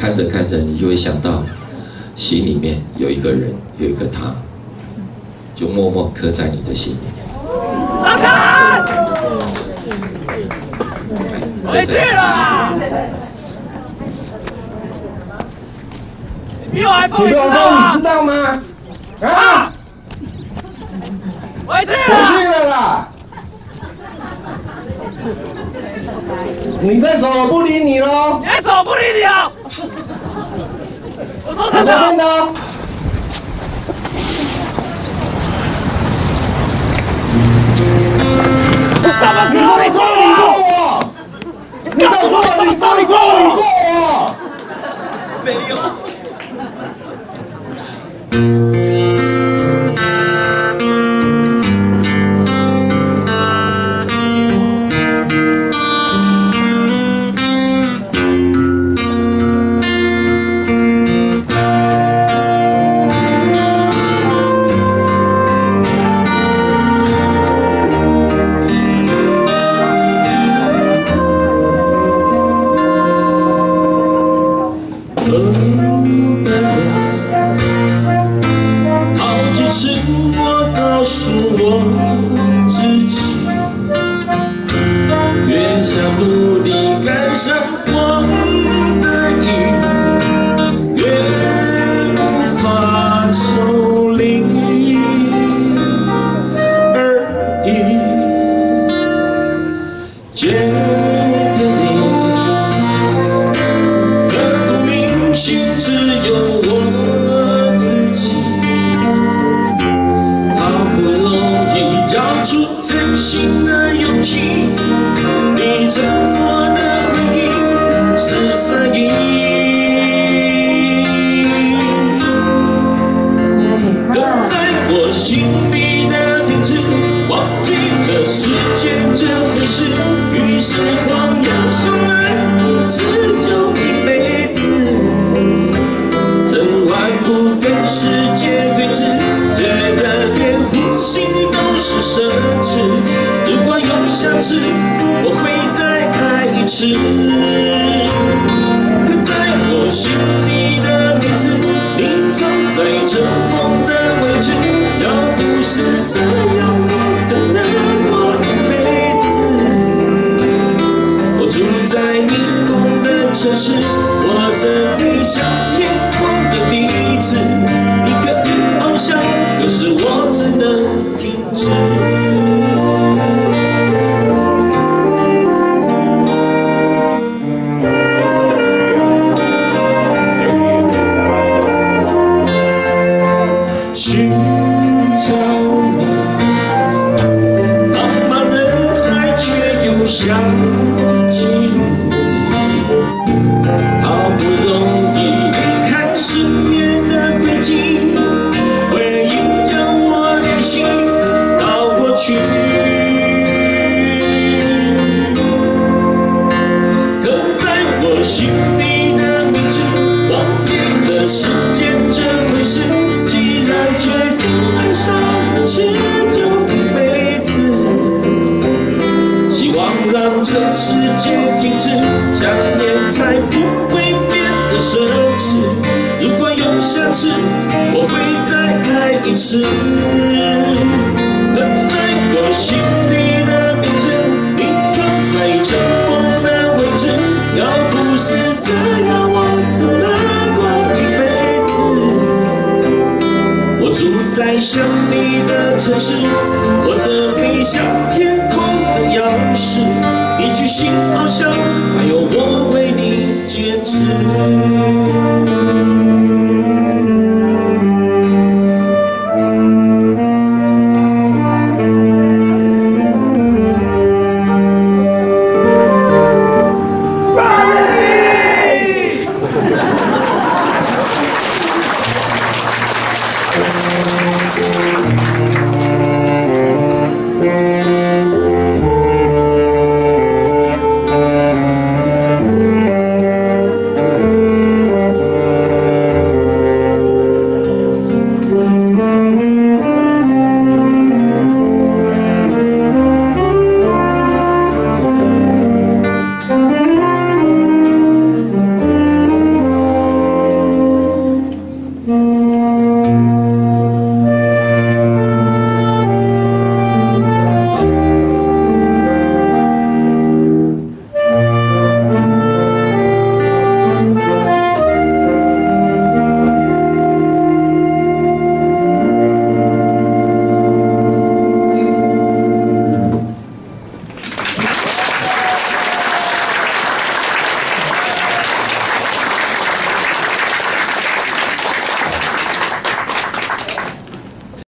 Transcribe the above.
看着看着，你就会想到心里面有一个人，有一个他，就默默刻在你的心里。 阿凯，回去了。你比我还疯，你知道吗？ 你知道吗？啊！ 回去了， 回去了啦！你再走，我不理你喽！ 你还走，不理你哦！我说真的。 什么？你说你说理过我？你告诉我你说你说理过我？ 没有。 好几次我告诉我自己，越想努力赶上光的影，越无法抽离而已。觉得你刻骨铭心，只有我自己。好不容易交出真心的勇气，你沉默的回应是善意。刻在我心里的名字，忘记了时间这回事。于是谎言说了一次就一辈子，曾顽固跟世界对峙，觉得连呼吸都是奢侈。如果有下次，我会再爱一次。刻在我心里的名字，你藏在尘封的位置。要不是这样，我怎能过一辈子？我住在霓虹的城市，我这飞向天空的笛子。你可以翱翔，可是我只能停止。寻找你，茫茫人海却又想起你。好不容易离开失眠的轨迹，回忆将我联系到过去。刻在我心里的名字，忘记了时间这回事。既然决定爱上一次就一辈子，希望让这世界停止，想念才不会变得奢侈。如果有下次，我会再爱一次。刻在我心里的名字，你藏在尘封的位置。要不是这样，我怎能过一辈子？我住在想你的城市，我这飞向天空的钥匙。你去心翱翔，还有我为你坚持。